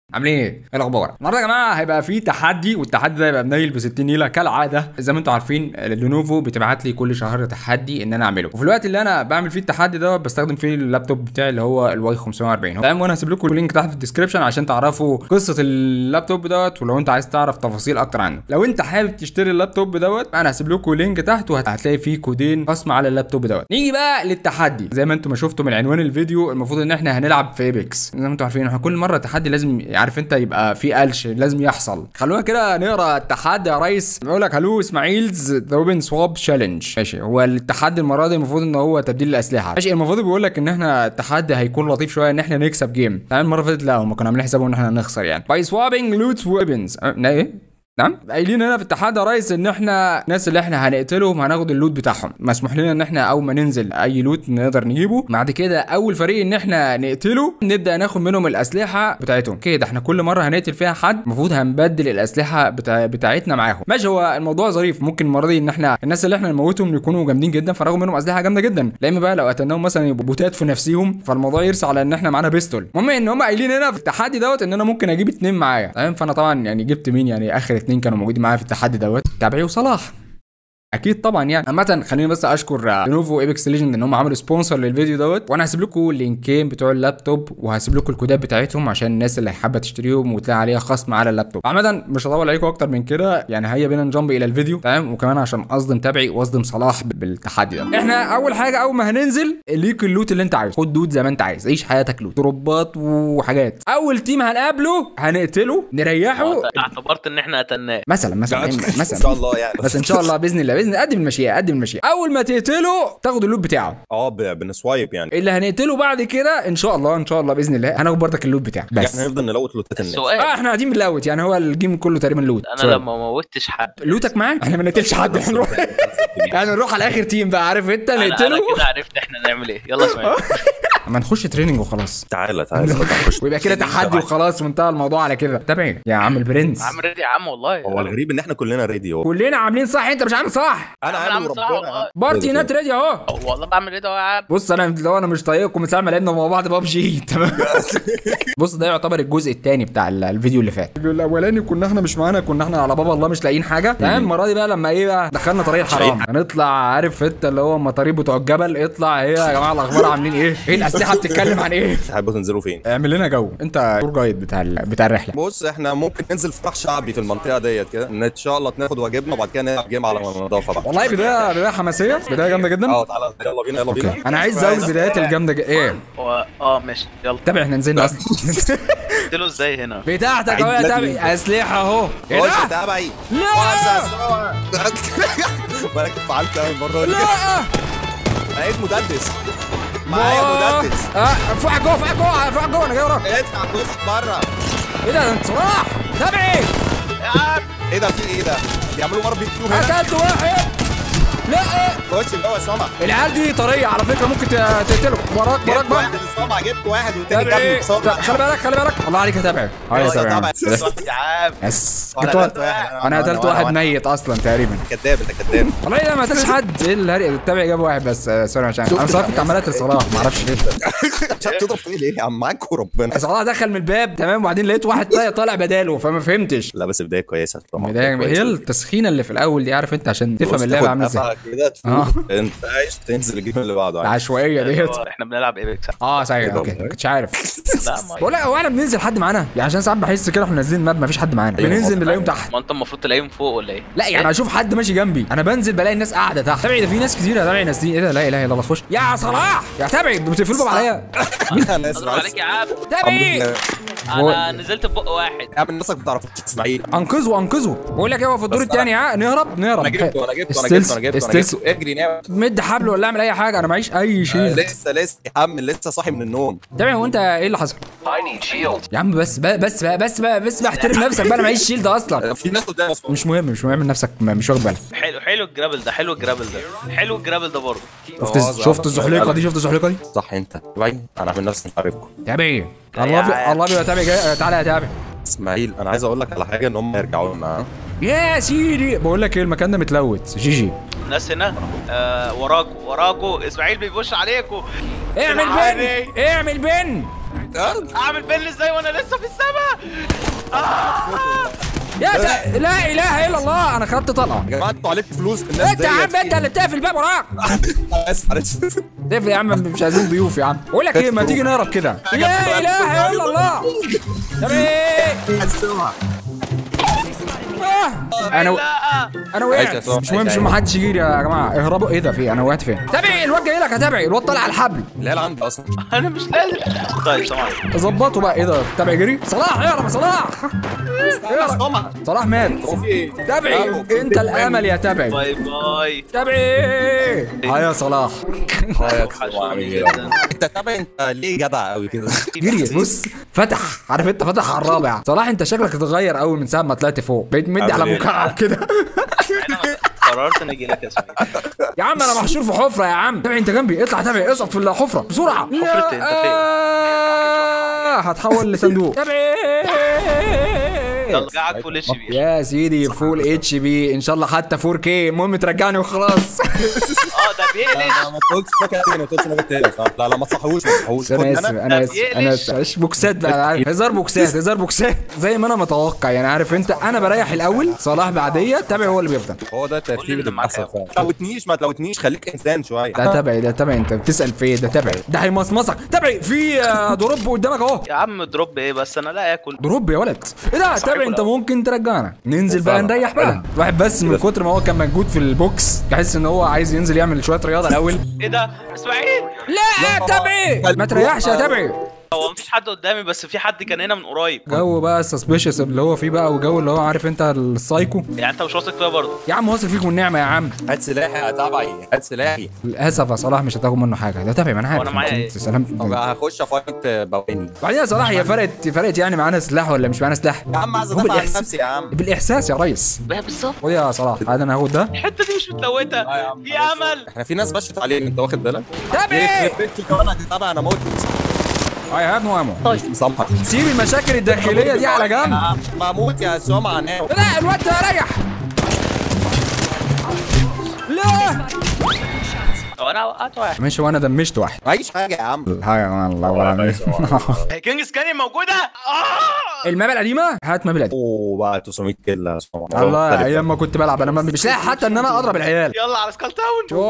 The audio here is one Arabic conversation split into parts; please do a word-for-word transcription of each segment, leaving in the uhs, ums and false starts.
عاملين ايه؟ ايه الاخبار؟ النهارده يا جماعه هيبقى في تحدي، والتحدي ده هيبقى منيل ب ستين نيله كالعاده. زي ما انتم عارفين لينوفو بتبعت لي كل شهر تحدي ان انا اعمله، وفي الوقت اللي انا بعمل فيه التحدي ده بستخدم فيه اللابتوب بتاعي اللي هو الواي خمسمية واربعين. تمام، وانا هسيب لكم اللينك تحت في الديسكربشن عشان تعرفوا قصه اللابتوب دوت، ولو انت عايز تعرف تفاصيل اكتر عنه. لو انت حابب تشتري اللابتوب دوت انا هسيب لكم لينك تحت وهتلاقي فيه كودين خصم على اللابتوب دوت. نيجي بقى للتحدي. زي ما انتم ما شفتوا من عنوان الفيديو، المفروض ان احنا هنلعب في ايبكس. زي ما انتم عارفين احنا كل مره تحدي لازم عارف انت يبقى في قلش لازم يحصل. خلونا كده نقرا التحدي يا ريس. بيقول لك هلو اسماعيلز ذا ويبن سواب تشالنج. ماشي، هو التحدي المره دي المفروض ان هو تبديل الاسلحه. ماشي، المفروض بيقول لك ان احنا التحدي هيكون لطيف شويه ان احنا نكسب جيم. تمام، المره اللي فاتت لا هم كانوا عاملين حسابهم ان احنا نخسر يعني. باي سوابينج لوت ويبنز. ايه نعم، قايلين هنا في التحدي يا ريس ان احنا الناس اللي احنا هنقتلهم هناخد اللوت بتاعهم. مسموح لنا ان احنا اول ما ننزل اي لوت نقدر نجيبه. بعد كده اول فريق ان احنا نقتله نبدا ناخد منهم الاسلحه بتاعتهم. كده احنا كل مره هنقتل فيها حد المفروض هنبدل الاسلحه بتاع... بتاعتنا معاهم. ماشي، هو الموضوع ظريف. ممكن المره دي ان احنا الناس اللي احنا نموتهم يكونوا جامدين جدا فناخد منهم اسلحه جامده جدا، لا اما بقى لو قتلناهم مثلا يبقوا بوتات في نفسهم فالموضوع يرسى على ان احنا معانا بيستول. المهم ان هم قايلين هنا في التحدي دوت ان انا ممكن اجيب اتنين معايا. تمام، فانا طبعا يعني جبت مين يعني اخر اتنين كانوا موجودين معايا في التحدي دوت، تابعي وصلاح اكيد طبعا يعني. عامه خليني بس اشكر لينوفو ايبكس ليجند ان هم عملوا سبونسر للفيديو دوت، وانا هسيب لكم اللينكين بتوع اللابتوب وهسيب لكم الكودات بتاعتهم عشان الناس اللي حابه تشتريهم وتلاقي عليها خصم على اللابتوب. عامه مش هطول عليكم اكتر من كده يعني، هيا بينا نجمب الى الفيديو. تمام، وكمان عشان اصدم تابعي واصدم صلاح بالتحدي ده. احنا اول حاجه اول ما هننزل ليك اللوت اللي انت عايزه، خد لوت زي ما انت عايز، عيش حياتك لوت، دروبات وحاجات. اول تيم هنقابله هنقتله نريحه. اعتبرت ان احنا قتلناه مثلا مثلا مثلا ان شاء الله يعني، بس ان شاء الله باذن الله باذن الله قدم المشيئه قدم المشيئه. اول ما تقتله تاخد اللوت بتاعه. اه بنسوايب يعني. اللي هنقتله بعد كده ان شاء الله ان شاء الله باذن الله هناخد برضك اللوت بتاعه. بس يعني هنفضل نلوت لوتات الناس. اه احنا قاعدين بنلوت يعني، هو الجيم كله تقريبا لوت. انا سؤال. لما ما موتش حد لوتك معاك، احنا ما نقتلش حد. هنروح يعني نروح على اخر تيم بقى، عارف انت نقتله. انا كده عرفت احنا نعمل ايه. يلا اسمع اما نخش تريننج وخلاص. تعالى تعالى ويبقى كده تحدي وخلاص وانتهى الموضوع على كده. تابعين يا عم البرنس. عم ريدي يا عم والله. هو الغريب ان احنا كلنا ريدي اهو، كلنا عاملين صح. انت مش عامل صح. انا عامل ربنا بارتي نات ريدي اهو. والله بعمل ريدي اهو يا عم. بص انا لو انا مش طايقكم من ساعه ما لعبنا مع بعض ببجي. تمام. بص ده يعتبر الجزء الثاني بتاع الفيديو اللي فات. الاولاني كنا احنا مش معانا، كنا احنا على بابا الله مش لاقيين حاجه. تمام، المره دي بقى لما ايه بقى دخلنا طريق الحرام هنطلع. عارف انت اللي هو المطاريد بتوع الجبل، اطلع ايه يا جماعه الاخبار عاملين ايه؟ ايه الاسلحه بتتكلم عن ايه؟ تحبوا تنزلوا فين؟ اعمل لنا جو، انت تور جايد بتاع بتاع الرحله. بص احنا ممكن ننزل فرح شعبي في المنطقه ديت كده ان شاء الله ناخد واجبنا وبعد كده نلعب جيم على النظافه بقى. والله بدايه بدايه حماسيه، بدايه جامده جدا. اه تعالى يلا بينا يلا بينا. انا عايز زود البدايات الجامده ج... ايه اه ماشي يلا تابع. احنا نزلنا اصلا. قلت له ازاي هنا بتاعتك اهو يا تابع، اسلحه اهو. خش تابعي. لا بالك فعلت اول مره. لا لقيت مدرس معايا مدرس. اه فوق جوه فوق جوه فوق جوه انا جاي وراك. اطلع بص بره. ايه ده انت صلاح تابعي يا عم. ايه ده في ايه ده؟ بيعملوا ار بي كيو هنا. قتلت واحد. لا خش جوه سمع. العيال دي طريه على فكره ممكن تقتله. وراك وراك بقى. سمع جبت واحد والتاني جابني بصوت. خلي بالك خلي بالك الله عليك يا تابعي. اه يا تابعي يا عم. بس انا قتلت واحد ميت اصلا تقريبا. كداب انت كداب والله لا ما قتلتش حد. ايه الهري التابعي جاب واحد بس. سوري عشان انا صراحه كنت عمال اقتل صلاح ما اعرفش ليه. عشان تضرب فيه ليه يا عم؟ معاك وربنا. صلاح دخل من الباب تمام وبعدين لقيت واحد طالع بداله فما فهمتش. لا بس بدايه كويسه طبعا. هي التسخينه اللي في الاول دي عارف انت عشان تفهم اللعبه عامله ازاي. انت عايز تنزل الجيم اللي بعده العشوائيه ديت. احنا بنلعب ايبكس. اه صحيح اوكي ما كنتش عارف. بقول لك هو احنا بننزل حد معانا يعني، عشان ساعات بحس كده احنا نازلين ماب ما فيش حد معانا. بننزل بنلاقيهم تحت. ما انت المفروض تلاقيهم فوق ولا ايه؟ لا يعني اشوف حد ماشي جنبي انا بنزل بلاقي الناس قاعده تحت. تابعي ده في ناس كتير. تابعي نازلين. ايه ده لا اله الا الله. خش يا صلاح يا تابعي بتقفلوا الباب عليا. انا اسف عليك يا عم. تابعي انا نزلت في بق واحد. يا عم نفسك ما تعرفش اسماعيل. انقذوا انقذوا. بقول لك ايه هو في الدور الثاني ها نهرب نهرب. انا جبته انا جبته انا جبته انا جبته انا جبته. اجري نام مد حبل ولا اعمل اي حاجه انا معيش اي شيء. لسه لسه يا عم لسه صاحي من النوم. تابعي هو انت ايه اللي حصل؟ يا عم بس بس بس بس بس بحترم نفسك بقى. انا معيش شيلد اصلا. في ناس قدام اصلا. مش مهم مش مهم نفسك مش واخد بالك. حلو حلو الجرابل ده حلو الجرابل ده حلو الجرابل ده برضه. شفت شفت الزحليقه دي شفت الزحليقه دي صح انت باين. انا عامل نفسي مش عارفكم. تابعي الله الله يا تابعي جاي. تعالى يا تابعي. اسماعيل انا عايز اقول لك على حاجه ان هم يرجعوا لنا. يا سيدي بقول لك ايه المكان ده متلوت. جي جي الناس هنا آه وراكوا وراكوا اسماعيل بيبوش عليكوا. اعمل بن اعمل بن اعمل بيل ازاي وانا لسه في السما؟ آه. يا تا... لا اله الا الله، انا خدت طلقه. يا جماعه انتوا عليكم فلوس في الناس انت يا عم انت اللي بتقفل الباب وراك. تقفل يا عم، مش عايزين ضيوف يا عم. بقول لك ايه، ما تيجي نهرب كده. لا اله الا الله. انا و... انا وقعت. مش مهم، مش ما حدش يجي يا جماعه، اهربوا. ايه ده؟ في انا وقعت فين؟ تابعي الواد جاي لك، هتابعي الواد طالع على الحبل. لا لا عندي اصلا. انا مش قادر. طيب سلام عليكم. ظبطوا بقى. ايه ده؟ تابعي جري. صلاح اهرب يا صلاح. صلاح مات. تابعي انت الامل يا تابعي. باي باي. تابعي. اه يا صلاح. انت تابع، انت ليه جدع قوي كده؟ جري. بص فتح، عارف انت فتح على الرابع. صلاح انت شكلك اتغير قوي من ساعه ما طلعت فوق، بقيت مدي على مكعب كده. قررت اني اجي لك يا اسماعيل. يا عم انا محشور في حفره يا عم. تابعي انت جنبي، اطلع تابعي، اسقط في الحفره بسرعه. حفرة انت فين؟ هتحول لصندوق. تابعي. يلا قاعد فول اتش بي يا سيدي، فول اتش بي ان شاء الله، حتى فور كيه، المهم ترجعني وخلاص. اه ده بيقلش. ما تقولش فاكر تاني، ما تقولش فاكر تاني. لا لا ما تصحوش ما تصحوش. انا اسف انا اسف انا اسف. معلش بوكسات بقى، هزار بوكسات هزار بوكسات زي ما انا متوقع يعني. عارف انت، انا بريح الاول، صلاح بعديه، تابعي هو اللي بيفضل. هو ده الترتيب اللي بيحصل فعلا. ما تلوتنيش ما تلوتنيش، خليك انسان شويه. ده تابعي، ده تابعي. انت بتسال في ايه؟ ده تابعي، ده هيمصمصك. تابعي في دروب قدامك اهو. يا عم دروب ايه بس، انا لا اكل دروب يا ولد. ايه ده؟ تابعي انت ممكن ترجعنا، ننزل بقى نريح بقى. الواحد بس من كتر ما هو كان موجود في البوكس يحس ان هو عايز ينزل يعمل شويه رياضه الاول. ايه ده اسماعيل؟ لا تابعي، ما تريحش يا تابعي. هو مفيش حد قدامي، بس في حد كان هنا من قريب. جو بقى السسبيشس اللي هو فيه بقى، وجو اللي هو عارف انت السايكو. يعني انت مش واثق فيا برضه؟ يا عم واثق فيك والنعمه يا عم. هات سلاحي يا تبعي، هات سلاحي. للاسف يا صلاح مش هتاخد منه حاجه. ده تابعي، ما انا عارف. وانا معايا ايه؟ سلام. طب هخش افايت بواني. بعدين يا صلاح، هي فرقت فرقت يعني معانا سلاح ولا مش معانا سلاح؟ يا عم عايز ادافع عن نفسي يا عم. بالاحساس يا ريس. بالظبط. خد يا صلاح، عادي انا هاخد ده. الحته دي مش متلوته. في امل. احنا في ناس بشت عليك، انت واخد بالك؟ تابعي. انا تابع، انا موت. اي هاف نو امو. مسامحك. سيب المشاكل الداخليه دي على جنب. بموت يا سمعه. لا الواد ده ريح. لا انا وقعت واحد. ماشي، وانا دمشت واحد. معيش حاجه يا عم. الحاجه الله ولا هي كينجز كاني موجوده. اه الماب القديمه. هات ماب القديمه. اوه بقى تسعمية كيلو يا سمعه. الله، ايام ما كنت بلعب انا مش لاقي حتى ان انا اضرب العيال. يلا على سكال تاون.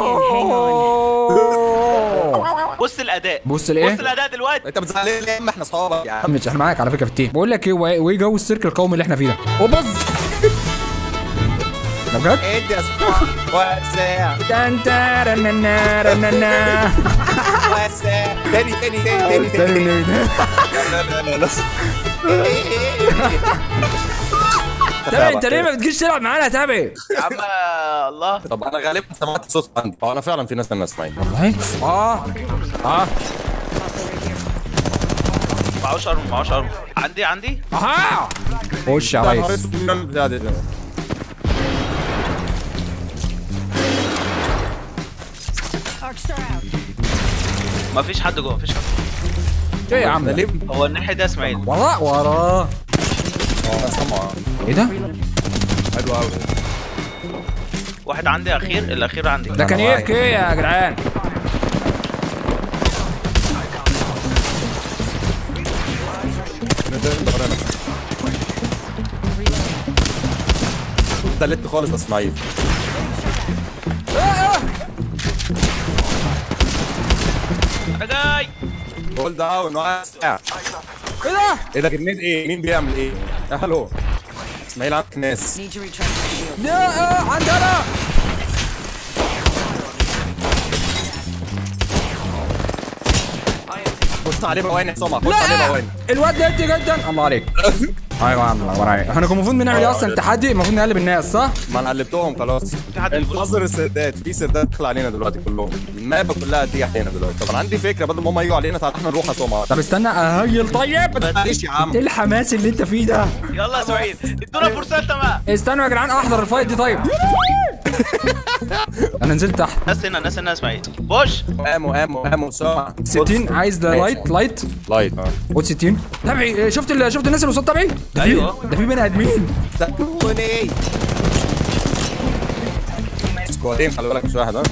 بص الاداء. بص الايه؟ بص الاداء دلوقتي. انت بتزعل ليه يا عم؟ احنا اصحابك يا عم. مش احنا معاك على فكره في التيم. بقول لك ايه، وايه جو السيرك القومي اللي احنا فيه ده؟ وبص ده بجد؟ ادي يا سمعه. وسع تن ترننا رننا. وسع. تاني تاني تاني تاني تاني. لا لا لا لا. تابع انت ليه ما بتجيش تلعب معانا يا تابع؟ يا عم الله. طب انا غالبا سمعت صوت عندي. اه انا فعلا في ناس الناس سامعين. والله؟ اه اه معوش ارم معوش ارم. عندي عندي. اها خش يا ريس. مفيش حد جوه، مفيش حد. ايه يا عم ده؟ هو الناحيه ده اسماعيل. وراه وراه. اه سامع. ايه ده؟ حلو قوي. واحد عندي اخير، الاخير عندي. ده كان ايه في كيه يا جدعان؟ دلت خالص يا اسماعيل. انا جاي. هول داون. واسع. ايه ده؟ ايه ده جنيد ايه؟ مين بيعمل ايه؟ الو اسماعيل عندك ناس. ده اه عندنا. بص عليه بواني يا سمعه. بص عليه بواني. الواد ده انت جدا. الله عليك. ايوه يا عم الله عليك. احنا كنا المفروض بنعمل ايه اصلا؟ تحدي المفروض نقلب الناس صح؟ ما انا قلبتهم خلاص. انتظر السردات. في سردات داخل علينا دلوقتي كلهم. المابا كلها هتيجي علينا دلوقتي. طب انا عندي فكره، بدل ما هم يجوا علينا تعالى احنا نروح يا سمعه. طب استنى اهيل. طيب معلش يا عم. ايه الحماس اللي انت فيه ده؟ يلا يا اسماعيل ادونا فرصه انت بقى. استنوا يا جدعان احضر الفايت دي. طيب انا نزلت تحت. ناس هنا ناس هنا يا اسماعيل. بوش. امو امو امو سمعه. ستين عايز ده لايت لايت لايت اه. خد ستين. تابعي شفت ال... شفت الناس اللي قصاد تابعي؟ ده في ايوه. ده في بني ادمين. سكوني. سكوادين خلي بالك مش واحد ها.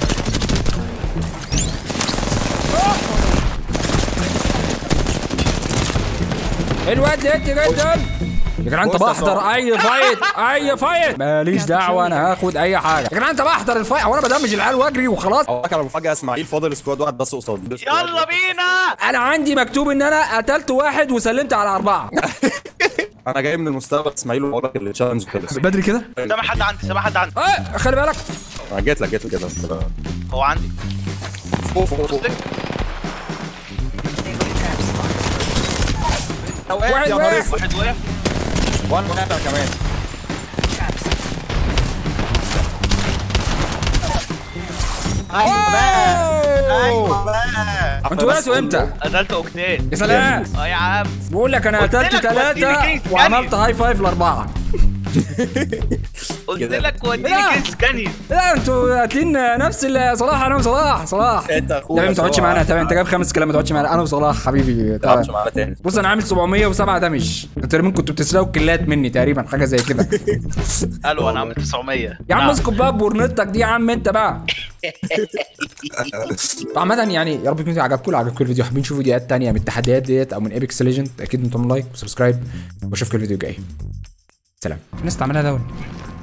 الواد جدي جدا يا جدعان. انت بحضر اي فايت اي فايت ماليش دعوه، انا هاخد اي حاجه يا جدعان. انت بحضر الفايت وانا بدمج العيال واجري وخلاص. هو كان مفاجاه اسماعيل فاضل سكواد واحد بس قصادي. يلا بينا. انا عندي مكتوب ان انا قتلت واحد وسلمت على اربعه. انا جاي من المستقبل اسماعيل وبقول لك التشالنج خلص بدري كده. سامع حد عندي سامع حد عندي. اه خلي بالك. انا جيت لك جيت لك كده. هو عندي فوق فوق فوق. واحد يا نهار واقف. اسود. واحد وقع. وانا وقعت كمان. ايوه بقى ايوه بقى. انتوا وقعتوا امتى؟ قتلت اوكتين. يا سلام. اه يا عم. بقول لك انا قلت قتلت لك وديني ثلاثه كيس وعملت هاي فايف لاربعه. قلت كده. لك وديني لا. كيس كاني. لا انتوا قاتلين نفس ال- صلاح. انا وصلاح. صلاح انت اخويا تمام. ما تقعدش معانا. تمام انت جايب خمس كلام. ما تقعدش معانا. انا وصلاح حبيبي. تمام. معانا تاني. بص انا عامل سبعمية وسبعة دمج. انتوا تقريبا كنتوا بتسرقوا الكلات مني تقريبا حاجه زي كده. قالوا انا عامل تسعمية. يا عم نعم. اسكت بقى بورنتك دي يا عم انت بقى. عامة يعني يا رب يكون عجبكم. لو عجبكم الفيديو حابين تشوفوا فيديوهات تانية من التحديات ديت او من ايبكس ليجند اكيد انتم لايك وسبسكرايب واشوفكم الفيديو الجاي. سلام. الناس تعملها داون.